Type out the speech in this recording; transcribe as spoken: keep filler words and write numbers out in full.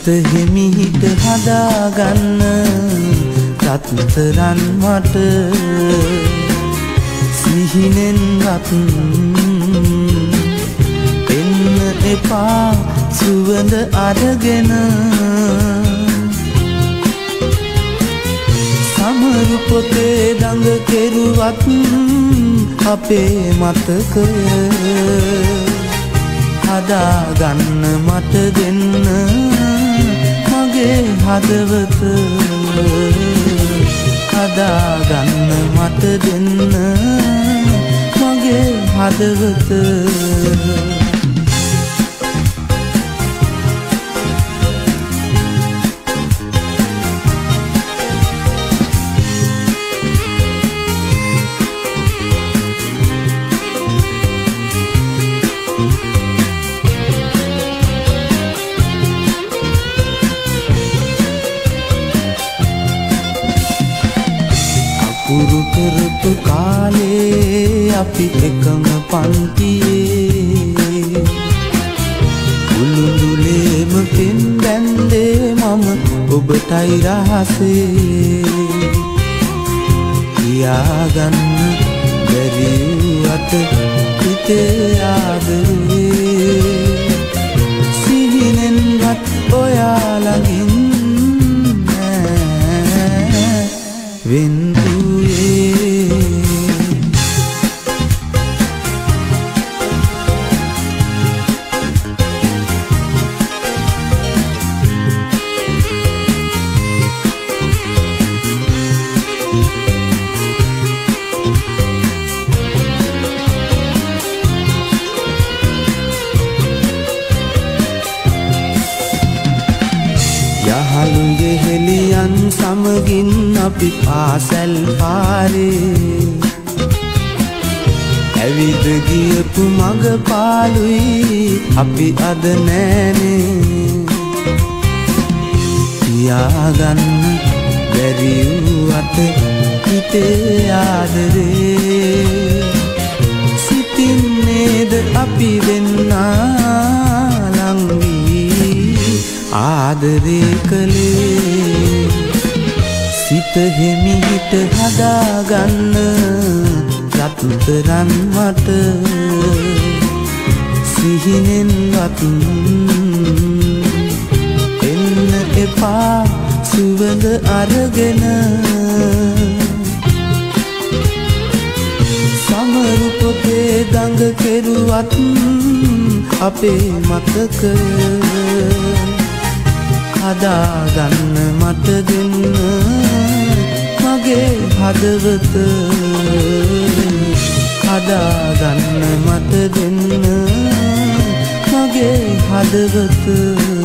සිත හිමිහිට හදාගන්න රත්තරන් මට සිහිනෙන්වත් එන්න එපා සුවඳ අරගෙන සමරු පොතේ දඟ කෙරුවත් අපේ මතකය හදාගන්න මට දෙන්න මගේ හදවත හදාගන්න මට දෙන්න මගේ හදවත පුරු කරපු කාලේ අපි එකම පන්තියේ උළුඳුලේම පින් බැන්දේ මම ඔබටයි රහසේ කියාගන්න බැරි අත හිතේ ආදරේ සිහිනෙන්වත් ඔයා ළඟින් වෙන් යහළුගේ හෙලියන් සමගින් අපි පාසැල් පාරේ ඇවිද ගියපු මඟ පාළුයි අපි අද නෑනේ කියාගන්න බැරි වූ අත හිතේ ආදරේ සිටින්නේද අපි වෙන්නා ආදරේ කළේ සිත හිමිහිට හදාගන්න රත්තරන් මට සිහිනෙන්වත් එන්න එපා සුවඳ අරගෙන සමරු පොතේ දඟ කෙරුවත් අපේ මතකය හදාගන්න මට දෙන්න මගේ හදවත හදාගන්න මට දෙන්න මගේ හදවත